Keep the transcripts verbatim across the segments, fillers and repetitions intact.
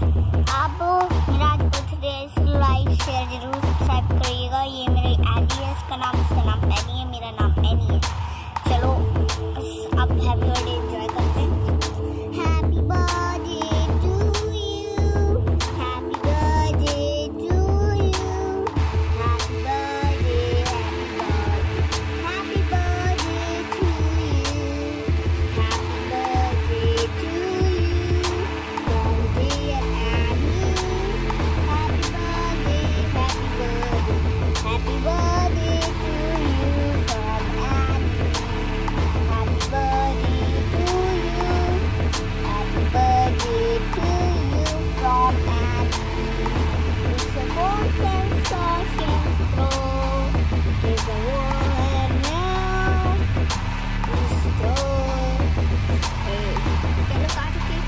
आप मेरा आज बर्थडे है, इसको लाइक शेयर जरूर सब्सक्राइब करिएगा। ये मेरे एनी है, इसका नाम इसका नाम एनी है, मेरा नाम एनी है। चलो अब हैप्पी बर्थडे एंजॉय करते हैं। Happy birthday to you, happy birthday to you, happy birthday, happy birthday to you, happy birthday to you from dear any. Happy birthday, happy birthday, happy birthday to you from any. Happy birthday to you, happy birthday to you from Annie. It's a box and sausage throw, it's a war now, it's door. Hey, चलो काट के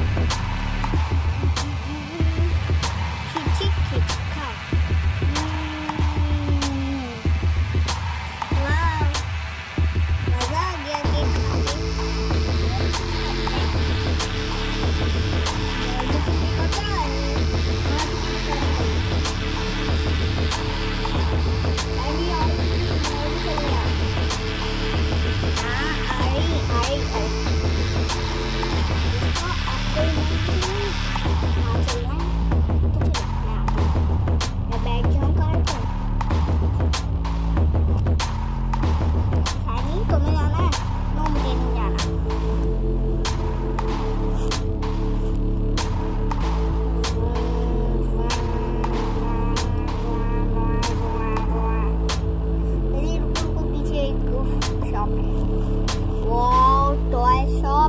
खिची खिच खा। वाह, मजा आ गया cake खा के। पता है अभी आई हाँ आई आई आई इसको आपको हाँ चलना है तो चलो मैं बैठ जाऊँ कार पर। सानी तुम्हें जाना है? नो मुझे नहीं जाना। मेरी रुको को पीछे एक शॉप है। Wow, toy shop.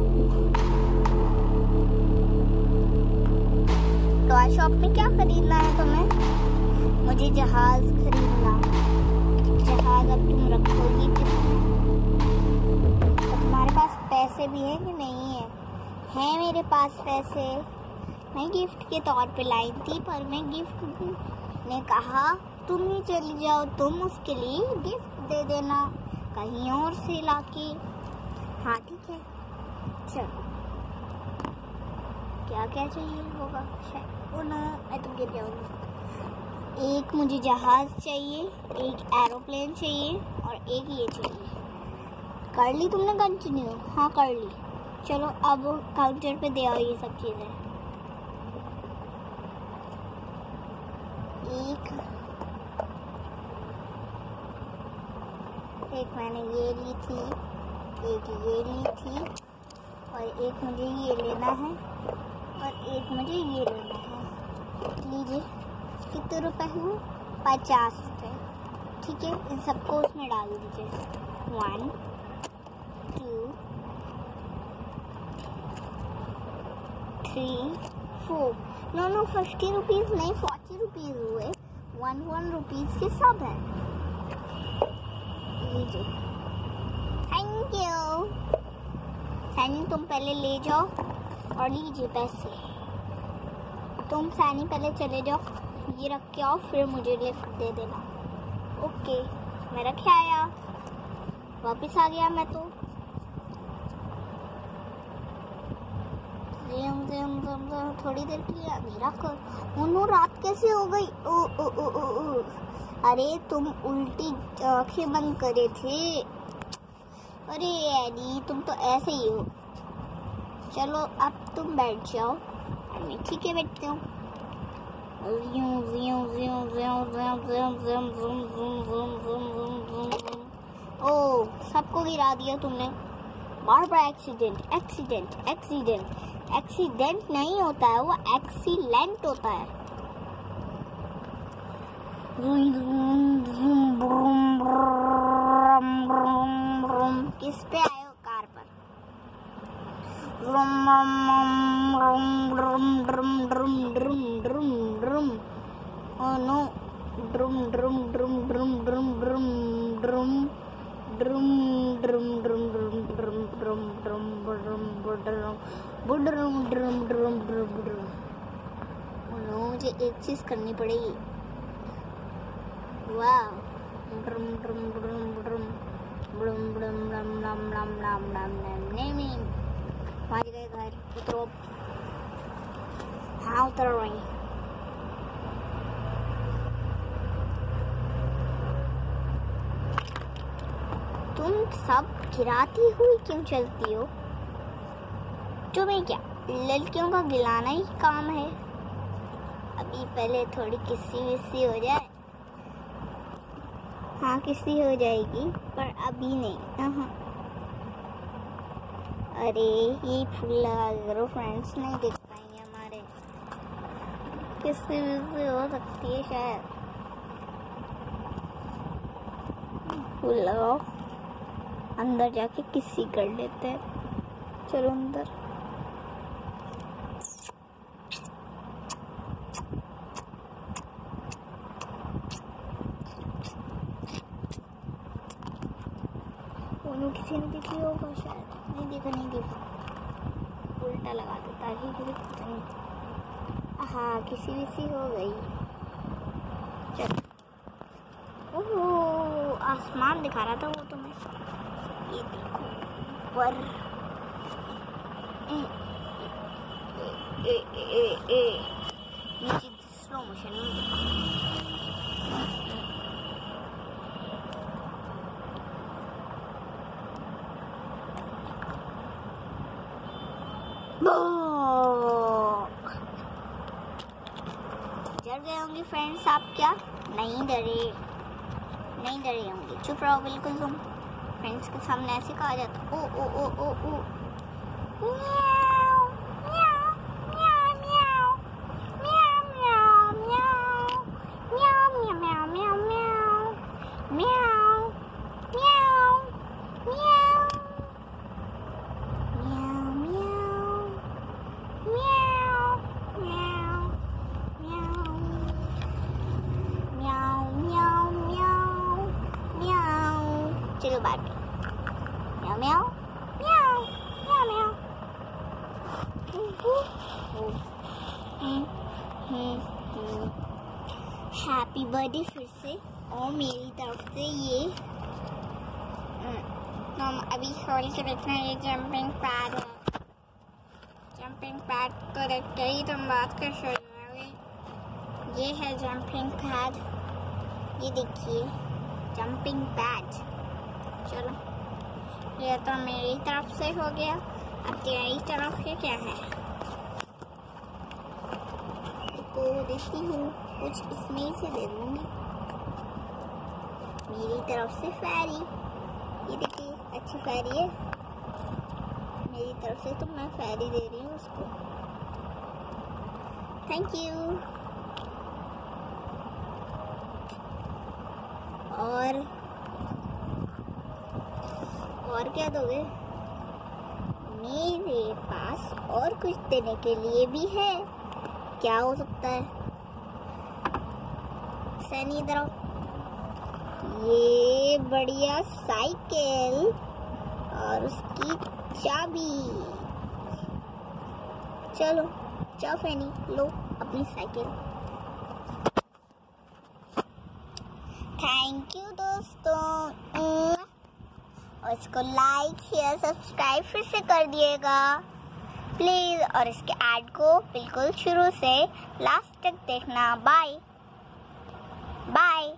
Toy shop में क्या खरीदना है तुम्हें? मुझे जहाज खरीदना। जहाज अब तुम रखोगी किसमें? तो तुम्हारे पास पैसे भी हैं कि नहीं है? हैं मेरे पास पैसे। मैं गिफ्ट के तौर पे लाई थी, पर मैं गिफ्ट ने कहा तुम ही चली जाओ, तुम उसके लिए गिफ्ट दे देना कहीं और से लाके। हाँ ठीक है, चलो क्या क्या चाहिए होगा? ओ नो, मैं तो गिर जाऊंगी। एक मुझे जहाज चाहिए, एक एरोप्लेन चाहिए और एक ये चाहिए। कर ली तुमने कंटिन्यू? हाँ कर ली। चलो अब काउंटर पे दे आओ ये सब चीजें। एक एक मैंने ये ली थी, एक ये ली थी और एक मुझे ये लेना है और एक मुझे ये लेना है। लीजिए, कितने रुपए हुए? पचास रुपये। ठीक है, इन सबको उसमें डाल दीजिए। One two three four. No no, fifty rupees नहीं, फोर्टी रुपीज हुए। वन वन रुपीज के सब है। लीजिए, थैंक यू। सैनी तुम पहले ले जाओ और लीजिए पैसे। तुम सैनी पहले चले जाओ, ये रख के आओ, फिर मुझे लिफ्ट दे देना। ओके, मैं रखे आया, वापस आ गया मैं तो। थोड़ी देर के लिए मेरा कर उन्हों रात कैसे हो गई? ओ ओ ओ ओ ओ अरे तुम उल्टी आंखें बंद करे थे। अरे एनी, तुम तो ऐसे ही हो। चलो अब तुम बैठ जाओ। मैं ठीक है बैठती हूँ। ओ, सबको गिरा दिया तुमने। बार बार एक्सीडेंट एक्सीडेंट एक्सीडेंट। एक्सीडेंट नहीं होता है, वो एक्सीलेंट होता है। किस पे आए हो? कार पर। ओह नो, ड्रुम ड्रुम ड्रुम ड्रुम ड्रुम ड्रुम ड्रुम ड्रुम ड्रुम ड्रुम ड्रुम ड्रुम ड्रुम ड्रुम ड्रुम ड्रुम ड्रुम ड्रुम ड्रुम। मुझे एक चीज करनी पड़ेगी। वाह, ड्रुम ड्रुम ड्रुम ड्रुम ब्लम ब्लम लम लम लम लम लम लम। नहीं पहुंच गए घर। उतरो। हाँ उतर रही। तुम सब गिराती हुई क्यों चलती हो? तुम्हें क्या लड़कियों का गिलाना ही काम है? अभी पहले थोड़ी किस्सी विस्सी हो जाए। हाँ किस्सी हो जाएगी पर अभी नहीं। हाँ अरे ये फूल लगा करो, फ्रेंड्स नहीं देख पाएंगे हमारे। किस्सी विस्सी हो सकती है शायद। फूल लगाओ, अंदर जाके किस्सी कर लेते हैं। चलो अंदर। उन्होंने किसी ने देखी होगा शायद। नहीं देखा, नहीं देखा। उल्टा लगा दो ताकि किसी पता नहीं। हाँ किसी विसी हो गई। चलो। ओह आसमान दिखा रहा था वो तुम्हें। ये देखो पर ए, ए, ए, ए, ए, नीचे स्लो मोशन में डर गए होंगे फ्रेंड्स आप? क्या नहीं डरे? नहीं डरे होंगे, चुप रहो बिल्कुल तुम। फ्रेंड्स के सामने ऐसे कहा जाता ओ ओ ओ ओ ओ म्याऊ म्याऊ म्याऊ म्याऊ म्याऊ म्याऊ म्याऊ म्याऊ म्याऊ म्याऊ म्याऊ म्याऊ म्याऊ चलो बात म्याऊ म्याऊ म्याऊ म्याऊ म्याऊ। हैप्पी बर्थडे फिर से और मेरी तरफ से ये हम अभी खोल के देखना। ये जंपिंग पैड है। जंपिंग पैड तो देखते ही तुम बात कर सकते। ये है जंपिंग पैड, ये देखिए जंपिंग पैड। चलो ये तो मेरी तरफ से हो गया, अब तेरी तरफ से क्या है? तो देखती हूँ कुछ इसमें से दे दूँगी। मेरी तरफ से फैरी, ये देखिए अच्छी फैरी है मेरी तरफ से, तो मैं फैरी दे रही हूँ उसको। Thank you. और और क्या दोगे? मेरे पास और कुछ देने के लिए भी है। क्या हो सकता है? सैनी इधर आओ। ये बढ़िया साइकिल और उसकी चाबी। चलो जाओ फैनी, लो अपनी साइकिल। थैंक यू दोस्तों। और इसको लाइक शेयर सब्सक्राइब फिर से कर दिएगा प्लीज। और इसके ऐड को बिल्कुल शुरू से लास्ट तक देखना। Bye bye.